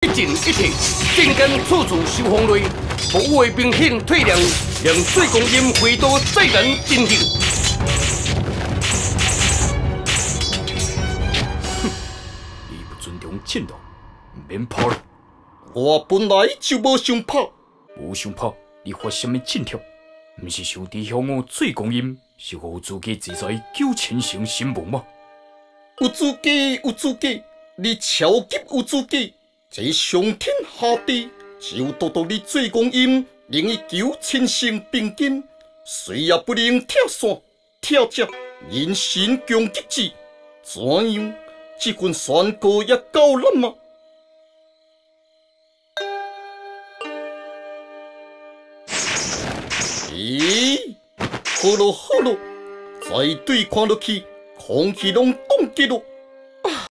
进一退，正间处处受风雷，无为明显退让，让水公音回到再难进入。 哼，你不尊重进度，免跑了。 我本来就无想跑， 无想跑，你发什么进条？毋是想伫向我水公音，是无资格自在9000成新闻吗？ 有资格，有资格，你超级有资格。这上天下地，就独独你水公音，能以9000成并肩，谁也不能跳伞、跳脚，人身攻击之。怎样？这份宣告也够咱吗？好咯好咯，再对看落去，空气拢冻结咯。